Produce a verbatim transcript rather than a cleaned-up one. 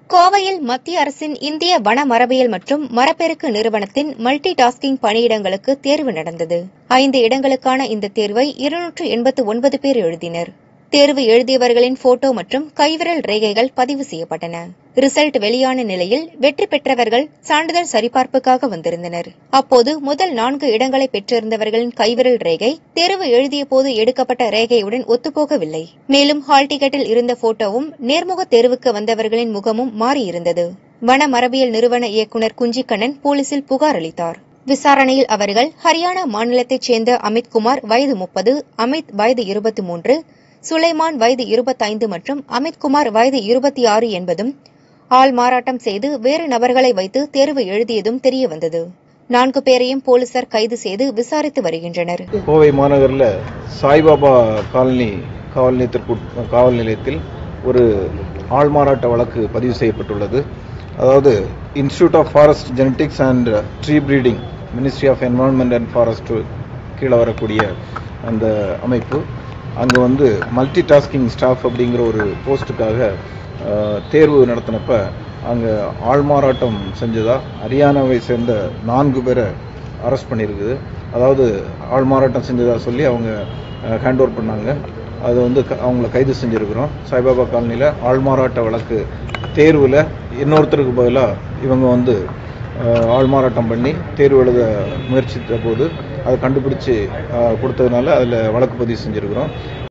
கோவையில் மத்திய அரசின் இந்திய வன மரபியல் மற்றும் மரப்பெருக்கு நிறுவனத்தின் மல்டி டாஸ்கிங் பணியிடங்களுக்கு தேர்வு நடந்தது. ஐந்து இடங்களுக்கான இந்த தேர்வை இருநூற்று எண்பத்து ஒன்பது பேர் எழுதினர். தேர்வு எழுதியவர்களின் போட்டோ மற்றும் கைவிரல் ரேகைகள் பதிவு செய்யப்பட்டன. ரிசல்ட் வெளியான நிலையில் வெற்றி பெற்றவர்கள் சான்றிதழ் சரிபார்ப்புக்காக வந்திருந்தனர். அப்போது முதல் நான்கு இடங்களை பெற்றிருந்தவர்களின் கைவிரல் ரேகை தேர்வு எழுதிய போது எடுக்கப்பட்ட ரேகையுடன் ஒத்துப்போகவில்லை. மேலும் ஹால் டிக்கெட்டில் இருந்த போட்டோவும் நேர்முக தேர்வுக்கு வந்தவர்களின் முகமும் மாறியிருந்தது. வன மரபியல் நிறுவன இயக்குநர் குஞ்சிக்கண்ணன் போலீசில் புகார் அளித்தார். விசாரணையில் அவர்கள் ஹரியானா மாநிலத்தைச் சேர்ந்த அமித்குமார் வயது முப்பது, அமித் வயது இருபத்தி மூன்று, சுலைமான் வயது இருபத்தைந்து மற்றும் அமித்குமார் வயது இருபத்தி ஆறு என்பதும் ஆள் மாறாட்டம் செய்து வேறு நபர்களை வைத்து தேர்வு எழுதியதும் தெரியவந்தது. நான்கு பேரையும் போலீசார் கைது செய்து விசாரித்து வருகின்றனர். கோவை மாநகரில் சாய்பாபா காலனி காவல் நிலையத்திற்கு காவல் நிலையத்தில் ஒரு ஆள் மாறாட்ட வழக்கு பதிவு செய்யப்பட்டுள்ளது. அதாவது institute of forest genetics and tree breeding, ministry of environment and forest கீழே வரக்கூடிய அந்த அமைப்பு அங்கே வந்து மல்டி டாஸ்கிங் ஸ்டாஃப் அப்படிங்கிற ஒரு போஸ்ட்டுக்காக தேர்வு நடத்தினப்ப அங்கே ஆள்மாறாட்டம் செஞ்சதா ஹரியானாவை சேர்ந்த நான்கு பேரை அரெஸ்ட் பண்ணியிருக்குது. அதாவது ஆள்மாறாட்டம் செஞ்சதா சொல்லி அவங்க ஹேண்ட் ஓவர் பண்ணாங்க. அது வந்து அவங்கள கைது செஞ்சுருக்கிறோம். சாய்பாபா காலனியில் ஆள்மாறாட்ட வழக்கு தேர்வில் இன்னொருத்தருக்கு பதிலாக இவங்க வந்து ஆள்மாறாட்டம் பண்ணி தேர்வு எழுத முயற்சித்த போது அதை கண்டுபிடிச்சி கொடுத்ததுனால அதில் வழக்கு பதிவு செஞ்சுருக்கிறோம்.